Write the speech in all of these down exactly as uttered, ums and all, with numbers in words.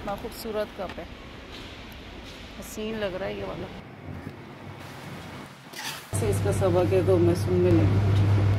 कितना खूबसूरत कप है, हसीन लग रहा है ये वाला। से इसका सबक है तो मैं सुनने लगी। ठीक है।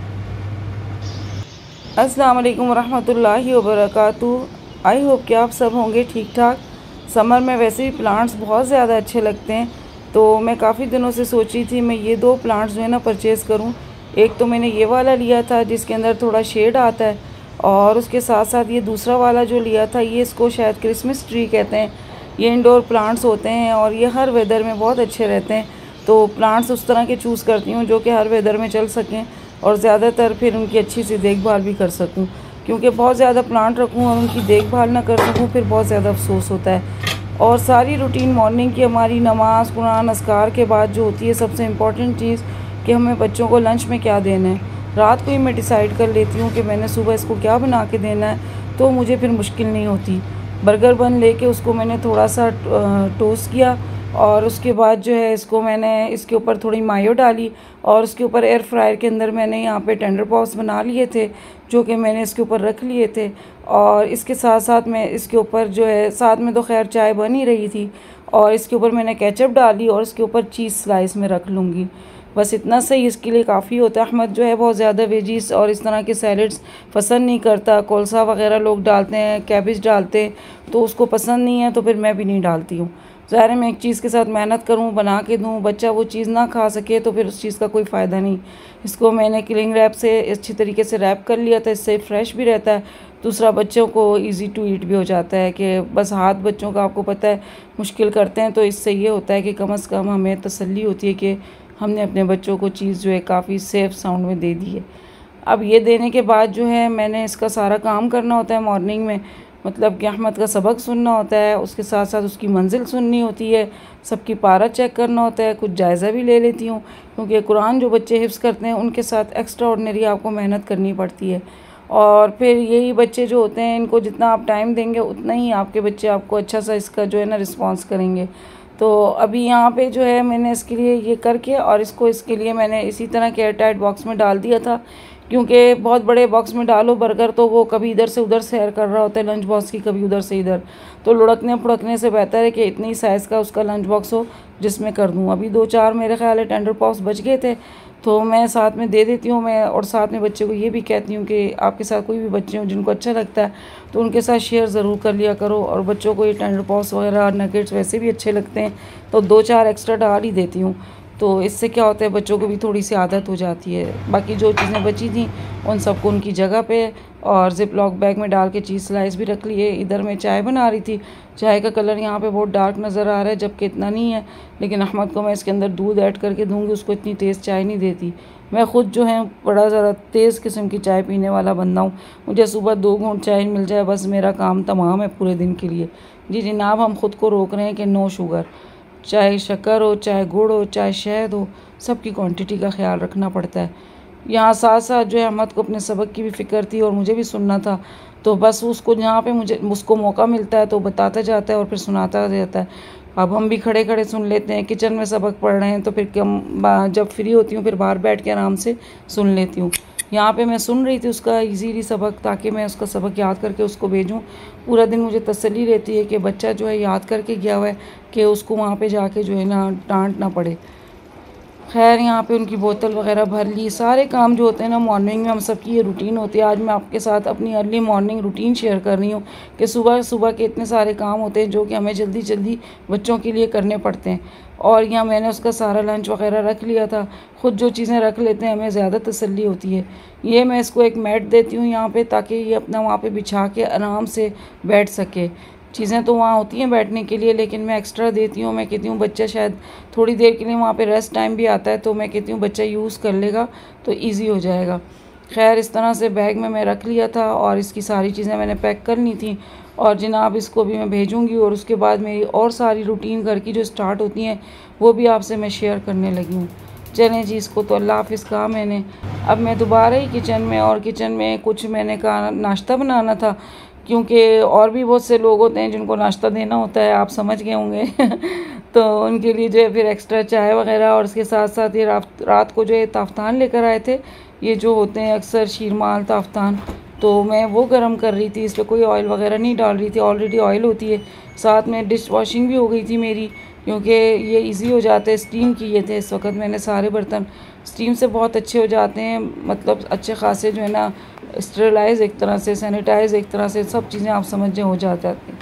अस्सलाम वालेकुम रहमतुल्लाहि व बरकातुहू। आई होप कि आप सब होंगे ठीक ठाक। समर में वैसे भी प्लांट्स बहुत ज़्यादा अच्छे लगते हैं, तो मैं काफ़ी दिनों से सोच रही थी मैं ये दो प्लांट्स जो है ना परचेज़ करूं। एक तो मैंने ये वाला लिया था जिसके अंदर थोड़ा शेड आता है, और उसके साथ साथ ये दूसरा वाला जो लिया था ये इसको शायद क्रिसमस ट्री कहते हैं। ये इंडोर प्लांट्स होते हैं और ये हर वेदर में बहुत अच्छे रहते हैं। तो प्लांट्स उस तरह के चूज़ करती हूँ जो कि हर वेदर में चल सकें और ज़्यादातर फिर उनकी अच्छी सी देखभाल भी कर सकूँ, क्योंकि बहुत ज़्यादा प्लांट रखूँ और उनकी देखभाल ना कर सकूँ फिर बहुत ज़्यादा अफसोस होता है। और सारी रूटीन मॉर्निंग की हमारी नमाज़ कुरान अस्कार के बाद जो होती है सबसे इम्पॉर्टेंट चीज़ कि हमें बच्चों को लंच में क्या देना है, रात को ही मैं डिसाइड कर लेती हूँ कि मैंने सुबह इसको क्या बना के देना है, तो मुझे फिर मुश्किल नहीं होती। बर्गर बन लेके उसको मैंने थोड़ा सा टोस्ट किया और उसके बाद जो है इसको मैंने इसके ऊपर थोड़ी मायो डाली और उसके ऊपर एयर फ्रायर के अंदर मैंने यहाँ पे टेंडर पॉप्स बना लिए थे जो कि मैंने इसके ऊपर रख लिए थे। और इसके साथ साथ मैं इसके ऊपर जो है साथ में तो खैर चाय बन ही रही थी और इसके ऊपर मैंने केचप डाली और इसके ऊपर चीज़ स्लाइस में रख लूँगी। बस इतना सही इसके लिए काफ़ी होता है। अहमद जो है बहुत ज़्यादा वेजीज और इस तरह के सैलड्स पसंद नहीं करता। कोलसा वगैरह लोग डालते हैं, कैबेज डालते हैं, तो उसको पसंद नहीं है, तो फिर मैं भी नहीं डालती हूँ। ज़ाहिर है मैं एक चीज़ के साथ मेहनत करूँ, बना के दूँ, बच्चा वो चीज़ ना खा सके तो फिर उस चीज़ का कोई फ़ायदा नहीं। इसको मैंने क्लिंग रैप से अच्छी तरीके से रैप कर लिया था, इससे फ्रेश भी रहता है। दूसरा बच्चों को इजी टू ईट भी हो जाता है कि बस हाथ बच्चों का आपको पता है मुश्किल करते हैं, तो इससे ये होता है कि कम अज़ कम हमें तसल्ली होती है कि हमने अपने बच्चों को चीज़ जो है काफ़ी सेफ़ साउंड में दे दी है। अब ये देने के बाद जो है मैंने इसका सारा काम करना होता है मॉर्निंग में, मतलब कि अहमद का सबक सुनना होता है, उसके साथ साथ उसकी मंजिल सुननी होती है, सबकी पारा चेक करना होता है, कुछ जायज़ा भी ले लेती हूँ, क्योंकि कुरान जो बच्चे हिफ्ज़ करते हैं उनके साथ एक्स्ट्रा ऑर्डिनरी आपको मेहनत करनी पड़ती है। और फिर यही बच्चे जो होते हैं इनको जितना आप टाइम देंगे उतना ही आपके बच्चे आपको अच्छा सा इसका जो है ना रिस्पॉन्स करेंगे। तो अभी यहाँ पे जो है मैंने इसके लिए ये करके और इसको इसके लिए मैंने इसी तरह के एयर टाइट बॉक्स में डाल दिया था, क्योंकि बहुत बड़े बॉक्स में डालो बर्गर तो वो कभी इधर से उधर सैर कर रहा होता है लंच बॉक्स की, कभी उधर से इधर, तो लुढ़कने फुड़कने से बेहतर है कि इतनी साइज़ का उसका लंच बॉक्स हो जिसमें कर दूँ। अभी दो चार मेरे ख्याल है टेंडर पॉप्स बच गए थे, तो मैं साथ में दे देती हूँ मैं। और साथ में बच्चे को ये भी कहती हूँ कि आपके साथ कोई भी बच्चे हों जिनको अच्छा लगता है तो उनके साथ शेयर ज़रूर कर लिया करो। और बच्चों को ये टेंडर पॉप्स वगैरह नगेट्स वैसे भी अच्छे लगते हैं, तो दो चार एक्स्ट्रा डाल ही देती हूँ। तो इससे क्या होता है बच्चों को भी थोड़ी सी आदत हो जाती है। बाकी जो चीज़ें बची थी उन सबको उनकी जगह पे और ज़िप लॉक बैग में डाल के चीज़ स्लाइस भी रख लिए। इधर मैं चाय बना रही थी, चाय का कलर यहाँ पे बहुत डार्क नज़र आ रहा है जबकि इतना नहीं है, लेकिन अहमद को मैं इसके अंदर दूध ऐड करके दूँगी, उसको इतनी तेज़ चाय नहीं देती। मैं ख़ुद जो है बड़ा ज़रा तेज़ किस्म की चाय पीने वाला बंदा हूँ, मुझे सुबह दो घूंट चाय मिल जाए बस मेरा काम तमाम है पूरे दिन के लिए। जी जनाब, हम ख़ुद को रोक रहे हैं कि नो शुगर, चाहे शक्कर हो, चाहे गुड़ हो, चाहे शहद हो, सबकी क्वांटिटी का ख्याल रखना पड़ता है। यहाँ साथ साथ जो है अहमद को अपने सबक की भी फ़िक्र थी और मुझे भी सुनना था, तो बस उसको जहाँ पे मुझे उसको मौका मिलता है तो बताता जाता है और फिर सुनाता जाता है। अब हम भी खड़े खड़े सुन लेते हैं, किचन में सबक पढ़ रहे हैं तो फिर कम जब फ्री होती हूँ फिर बाहर बैठ के आराम से सुन लेती हूँ। यहाँ पे मैं सुन रही थी उसका इजीली सबक, ताकि मैं उसका सबक याद करके उसको भेजूँ। पूरा दिन मुझे तसल्ली रहती है कि बच्चा जो है याद करके गया हुआ है कि उसको वहाँ पे जाके जो है ना डांट ना पड़े। खैर यहाँ पे उनकी बोतल वगैरह भर ली, सारे काम जो होते हैं ना मॉर्निंग में हम सबकी ये रूटीन होती है। आज मैं आपके साथ अपनी अर्ली मॉर्निंग रूटीन शेयर कर रही हूँ कि सुबह सुबह के इतने सारे काम होते हैं जो कि हमें जल्दी जल्दी बच्चों के लिए करने पड़ते हैं। और यहाँ मैंने उसका सारा लंच वगैरह रख लिया था। ख़ुद जो चीज़ें रख लेते हैं हमें ज़्यादा तसल्ली होती है। ये मैं इसको एक मैट देती हूँ यहाँ पे, ताकि ये अपना वहाँ पे बिछा के आराम से बैठ सके। चीज़ें तो वहाँ होती हैं बैठने के लिए, लेकिन मैं एक्स्ट्रा देती हूँ। मैं कहती हूँ बच्चा शायद थोड़ी देर के लिए वहाँ पे रेस्ट टाइम भी आता है, तो मैं कहती हूँ बच्चा यूज़ कर लेगा तो इजी हो जाएगा। खैर इस तरह से बैग में मैं रख लिया था और इसकी सारी चीज़ें मैंने पैक करनी थी और जनाब इसको भी मैं भेजूँगी। और उसके बाद मेरी और सारी रूटीन घर की जो स्टार्ट होती हैं वो भी आपसे मैं शेयर करने लगी हूँ। चलें जी, इसको तो अल्लाह हाफ़िज़ कहा मैंने। अब मैं दोबारा ही किचन में और किचन में कुछ मैंने कहा नाश्ता बनाना था, क्योंकि और भी बहुत से लोग होते हैं जिनको नाश्ता देना होता है, आप समझ गए होंगे तो उनके लिए जो है फिर एक्स्ट्रा चाय वगैरह। और उसके साथ साथ ये रात रात को जो है ताफ्तान लेकर आए थे, ये जो होते हैं अक्सर शीरमाल ताफ्तान, तो मैं वो गर्म कर रही थी, इस पर कोई ऑयल वगैरह नहीं डाल रही थी, ऑलरेडी ऑयल होती है। साथ में डिश वॉशिंग भी हो गई थी मेरी, क्योंकि ये इजी हो जाता है। स्टीम किए थे इस वक्त मैंने सारे बर्तन, स्टीम से बहुत अच्छे हो जाते हैं, मतलब अच्छे खासे जो है ना स्टेरिलाइज एक तरह से, सैनिटाइज एक तरह से, सब चीज़ें आप समझें हो जाती हैं।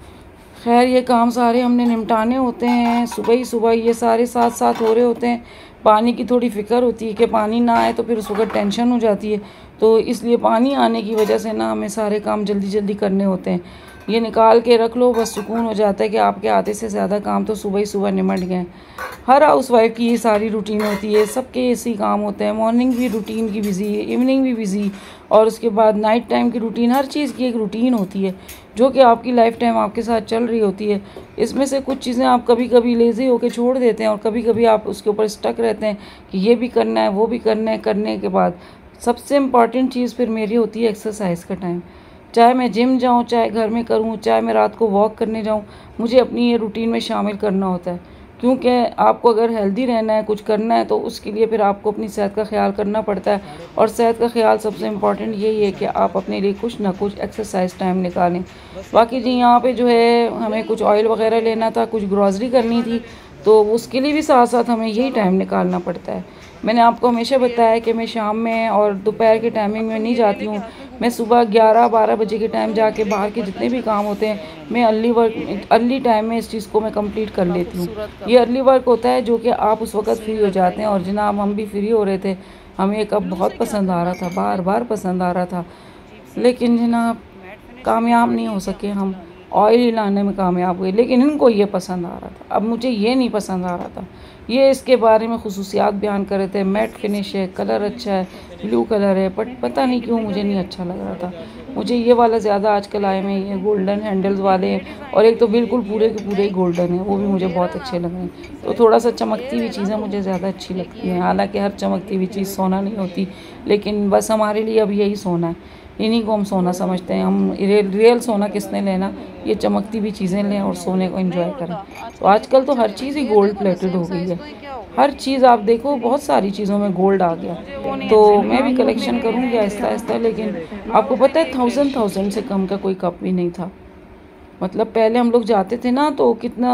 खैर ये काम सारे हमने निपटाने होते हैं, सुबह ही सुबह ये सारे साथ साथ हो रहे होते हैं। पानी की थोड़ी फ़िक्र होती है कि पानी ना आए तो फिर उस वक्त टेंशन हो जाती है, तो इसलिए पानी आने की वजह से ना हमें सारे काम जल्दी जल्दी करने होते हैं। ये निकाल के रख लो, बस सुकून हो जाता है कि आपके आधे से ज़्यादा काम तो सुबह ही सुबह निमट गए। हर हाउस वाइफ की ये सारी रूटीन होती है, सबके ऐसे काम होते हैं। मॉर्निंग भी रूटीन की बिज़ी, इवनिंग भी बिज़ी, और उसके बाद नाइट टाइम की रूटीन, हर चीज़ की एक रूटीन होती है जो कि आपकी लाइफ टाइम आपके साथ चल रही होती है। इसमें से कुछ चीज़ें आप कभी कभी लेज़ी होकर छोड़ देते हैं और कभी कभी आप उसके ऊपर स्टक रहते हैं कि ये भी करना है वो भी करना है। करने के बाद सबसे इम्पॉर्टेंट चीज़ फिर मेरी होती है एक्सरसाइज का टाइम। चाहे मैं जिम जाऊँ, चाहे घर में करूँ, चाहे मैं रात को वॉक करने जाऊँ, मुझे अपनी ये रूटीन में शामिल करना होता है। क्योंकि आपको अगर हेल्दी रहना है, कुछ करना है, तो उसके लिए फिर आपको अपनी सेहत का ख्याल करना पड़ता है। और सेहत का ख्याल सबसे इम्पॉर्टेंट यही है कि आप अपने लिए कुछ ना कुछ एक्सरसाइज टाइम निकालें। बाकी जी यहाँ पे जो है हमें कुछ ऑयल वगैरह लेना था, कुछ ग्रॉसरी करनी थी, तो उसके लिए भी साथ साथ हमें यही टाइम निकालना पड़ता है। मैंने आपको हमेशा बताया कि मैं शाम में और दोपहर के टाइमिंग में नहीं जाती हूँ। मैं सुबह ग्यारह बारह बजे के टाइम जाके बाहर के जितने भी काम होते हैं मैं अर्ली वर्क अर्ली टाइम में इस चीज़ को मैं कंप्लीट कर लेती हूँ। ये अर्ली वर्क होता है जो कि आप उस वक्त फ्री हो जाते हैं। और जनाब हम भी फ्री हो रहे थे, हमें एक कप बहुत पसंद आ रहा था, बार बार पसंद आ रहा था, लेकिन जनाब कामयाब नहीं हो सके। हम ऑयल लाने में कामयाब हुए, लेकिन इनको ये पसंद आ रहा था, अब मुझे ये नहीं पसंद आ रहा था। ये इसके बारे में खुसूसियात बयान कर रहे थे, मैट फिनिश है, कलर अच्छा है, ब्लू कलर है, बट पता नहीं क्यों मुझे नहीं अच्छा लग रहा था। मुझे ये वाला ज़्यादा आजकल आए में ये गोल्डन हैंडल्स वाले हैं, और एक तो बिल्कुल पूरे के पूरे ही गोल्डन है, वो भी मुझे बहुत अच्छे लग रहे हैं। तो थोड़ा सा चमकती हुई चीज़ें मुझे ज़्यादा अच्छी लगती हैं। हालांकि हर चमकती हुई चीज़ सोना नहीं होती, लेकिन बस हमारे लिए अब यही सोना है, इन्हीं को हम सोना समझते हैं। हम रियल रियल सोना किसने लेना, ये चमकती हुई चीज़ें लें और सोने को एंजॉय करें। तो आजकल तो हर चीज़ ही गोल्ड प्लेटेड हो गई है, हर चीज़ आप देखो, बहुत सारी चीज़ों में गोल्ड आ गया। तो मैं भी कलेक्शन करूँगी आहिस्ता आहिस्ता, लेकिन आपको पता है थाउजेंड थाउजेंड से कम का कोई कप भी नहीं था। मतलब पहले हम लोग जाते थे ना तो कितना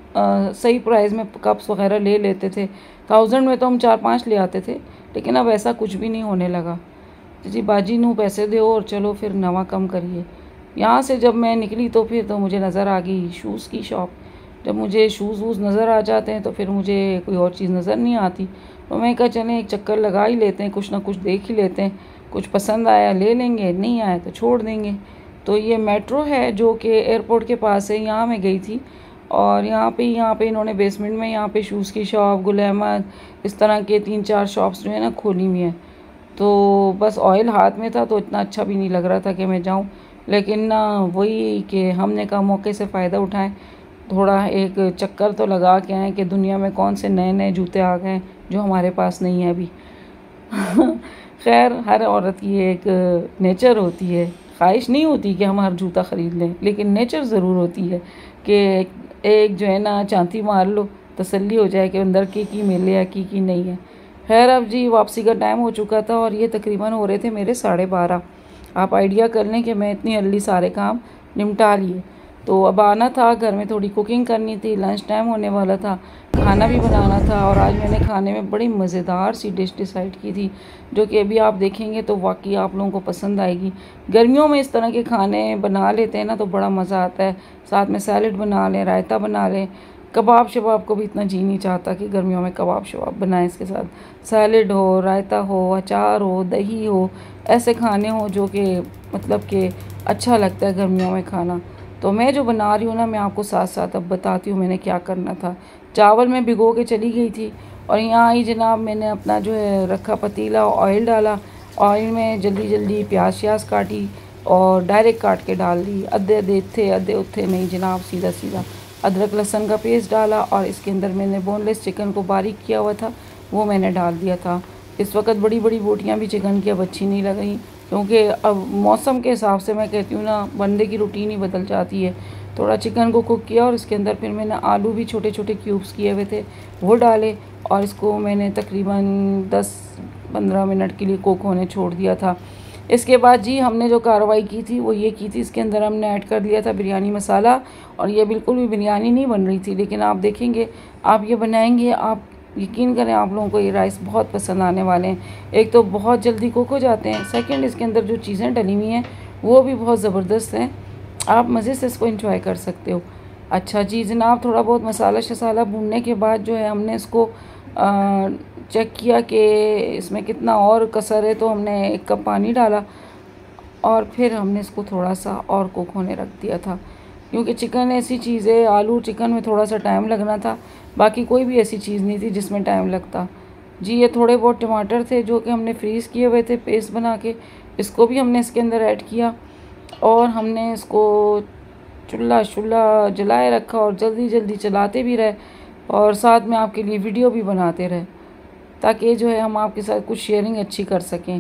आ, सही प्राइस में कप्स वगैरह ले लेते थे, थाउजेंड में तो हम चार पाँच ले आते थे, लेकिन अब ऐसा कुछ भी नहीं होने लगा। जी बाजी नू पैसे दो और चलो फिर नवा कम करिए। यहाँ से जब मैं निकली तो फिर तो मुझे नज़र आ गई शूज़ की शॉप। जब मुझे शूज़ वूज़ नज़र आ जाते हैं तो फिर मुझे कोई और चीज़ नज़र नहीं आती, तो मैं कहा चलें एक चक्कर लगा ही लेते हैं, कुछ ना कुछ देख ही लेते हैं, कुछ पसंद आया ले लेंगे, नहीं आया तो छोड़ देंगे। तो ये मेट्रो है जो कि एयरपोर्ट के पास है, यहाँ मैं गई थी, और यहाँ पे यहाँ पे इन्होंने बेसमेंट में यहाँ पे शूज़ की शॉप, गुल अहमद, इस तरह के तीन चार शॉप्स जो है ना खोली हुई हैं। तो बस ऑयल हाथ में था तो इतना अच्छा भी नहीं लग रहा था कि मैं जाऊं, लेकिन ना वही कि हमने कहा मौके से फ़ायदा उठाएं, थोड़ा एक चक्कर तो लगा के आए कि दुनिया में कौन से नए नए जूते आ गए जो हमारे पास नहीं है अभी। खैर हर औरत की एक नेचर होती है, ख्वाहिश नहीं होती कि हम हर जूता ख़रीद लें, लेकिन नेचर ज़रूर होती है कि एक जो है ना चांती मार लो, तसल्ली हो जाए कि अंदर की की मिले या की की नहीं है। खैर अब जी वापसी का टाइम हो चुका था और ये तकरीबन हो रहे थे मेरे साढ़े बारह। आप आइडिया कर लें कि मैं इतनी जल्दी सारे काम निपटा लिए। तो अब आना था, घर में थोड़ी कुकिंग करनी थी, लंच टाइम होने वाला था, खाना भी बनाना था। और आज मैंने खाने में बड़ी मज़ेदार सी डिश डिसाइड की थी जो कि अभी आप देखेंगे तो वाकई आप लोगों को पसंद आएगी। गर्मियों में इस तरह के खाने बना लेते हैं ना तो बड़ा मज़ा आता है, साथ में सैलड बना लें, रायता बना लें। कबाब शबाब को भी इतना जी नहीं चाहता कि गर्मियों में कबाब शबाब बनाएं, इसके साथ सैलड हो, रायता हो, अचार हो, दही हो, ऐसे खाने हो जो कि मतलब कि अच्छा लगता है गर्मियों में खाना। तो मैं जो बना रही हूँ ना, मैं आपको साथ साथ अब बताती हूँ मैंने क्या करना था। चावल में भिगो के चली गई थी और यहाँ आई जनाब, मैंने अपना जो है रखा पतीला, ऑयल डाला, ऑयल में जल्दी जल्दी प्याज श्याज काटी और डायरेक्ट काट के डाल दी। अद्धे अद्धे थे अद्धे उथे नहीं जनाब, सीधा सीधा अदरक लहसुन का पेस्ट डाला और इसके अंदर मैंने बोनलेस चिकन को बारीक किया हुआ था वो मैंने डाल दिया था। इस वक्त बड़ी बड़ी बोटियाँ भी चिकन की अब अच्छी नहीं लग रही, क्योंकि अब मौसम के हिसाब से मैं कहती हूँ ना, बंदे की रूटीन ही बदल जाती है। थोड़ा चिकन को कुक किया और इसके अंदर फिर मैंने आलू भी छोटे छोटे क्यूब्स किए हुए थे वो डाले और इसको मैंने तकरीबन दस पंद्रह मिनट के लिए कुक होने छोड़ दिया था। इसके बाद जी हमने जो कार्रवाई की थी वो ये की थी, इसके अंदर हमने ऐड कर दिया था बिरयानी मसाला। और ये बिल्कुल भी बिरयानी नहीं बन रही थी, लेकिन आप देखेंगे, आप ये बनाएंगे, आप यकीन करें आप लोगों को ये राइस बहुत पसंद आने वाले हैं। एक तो बहुत जल्दी कुक हो जाते हैं, सेकंड इसके अंदर जो चीज़ें डली हुई हैं वो भी बहुत ज़बरदस्त हैं, आप मज़े से इसको एंजॉय कर सकते हो। अच्छा जी जनाब, थोड़ा बहुत मसाला शसाला भूनने के बाद जो है हमने इसको आ, चेक किया कि इसमें कितना और कसर है, तो हमने एक कप पानी डाला और फिर हमने इसको थोड़ा सा और कुक होने रख दिया था, क्योंकि चिकन ऐसी चीज़ है, आलू चिकन में थोड़ा सा टाइम लगना था, बाकी कोई भी ऐसी चीज़ नहीं थी जिसमें टाइम लगता। जी ये थोड़े बहुत टमाटर थे जो कि हमने फ्रीज़ किए हुए थे पेस्ट बना के, इसको भी हमने इसके अंदर ऐड किया और हमने इसको चूल्हा चूल्हा जलाए रखा और जल्दी जल्दी चलाते भी रहे और साथ में आपके लिए वीडियो भी बनाते रहे, ताकि जो है हम आपके साथ कुछ शेयरिंग अच्छी कर सकें।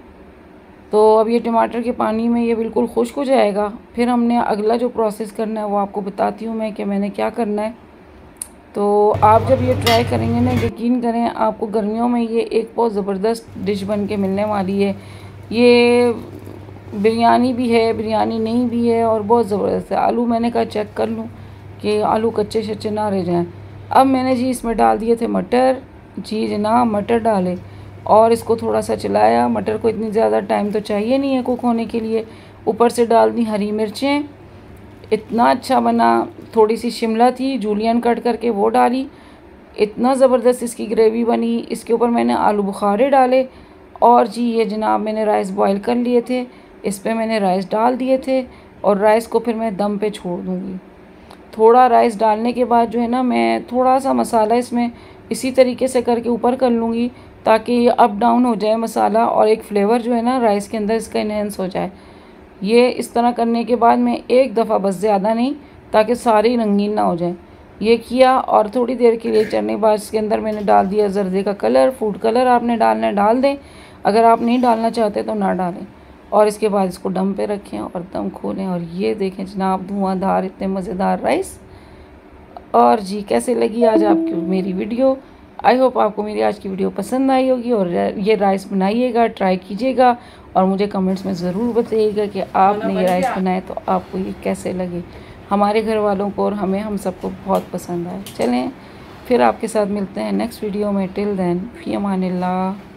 तो अब ये टमाटर के पानी में ये बिल्कुल खुश्क हो जाएगा, फिर हमने अगला जो प्रोसेस करना है वो आपको बताती हूँ मैं कि मैंने क्या करना है। तो आप जब ये ट्राई करेंगे ना, यकीन करें आपको गर्मियों में ये एक बहुत ज़बरदस्त डिश बन के मिलने वाली है। ये बिरयानी भी है, बिरयानी नहीं भी है और बहुत ज़बरदस्त है। आलू मैंने कहा चेक कर लूँ कि आलू कच्चे शच्चे ना रह जाएँ। अब मैंने जी इसमें डाल दिए थे मटर, जी जनाब मटर डाले और इसको थोड़ा सा चलाया। मटर को इतनी ज़्यादा टाइम तो चाहिए नहीं है कुक होने के लिए। ऊपर से डाल दी हरी मिर्चें, इतना अच्छा बना। थोड़ी सी शिमला थी जूलियन कट करके वो डाली, इतना ज़बरदस्त इसकी ग्रेवी बनी। इसके ऊपर मैंने आलू बुखारे डाले और जी ये जनाब मैंने राइस बॉईल कर लिए थे, इस पर मैंने राइस डाल दिए थे और राइस को फिर मैं दम पे छोड़ दूँगी। थोड़ा राइस डालने के बाद जो है ना, मैं थोड़ा सा मसाला इसमें इसी तरीके से करके ऊपर कर लूँगी ताकि ये अप डाउन हो जाए मसाला और एक फ्लेवर जो है ना राइस के अंदर इसका इन्हेंस हो जाए। ये इस तरह करने के बाद मैं एक दफ़ा, बस ज़्यादा नहीं, ताकि सारी रंगीन ना हो जाए, ये किया। और थोड़ी देर के लिए चलने के बाद इसके अंदर मैंने डाल दिया जर्दे का कलर। फूड कलर आपने डालना है डाल दें, अगर आप नहीं डालना चाहते तो ना डालें। और इसके बाद इसको दम पे रखें और दम खोलें और ये देखें जनाब धुआंधार इतने मज़ेदार राइस। और जी कैसे लगी आज आपकी मेरी वीडियो? आई होप आपको मेरी आज की वीडियो पसंद आई होगी और ये राइस बनाइएगा, ट्राई कीजिएगा और मुझे कमेंट्स में ज़रूर बताइएगा कि आपने ये राइस बनाए तो आपको ये कैसे लगे। हमारे घर वालों को और हमें, हम सबको बहुत पसंद आए। चलें फिर आपके साथ मिलते हैं नेक्स्ट वीडियो में। टिल देन फी अमानिल्लाह।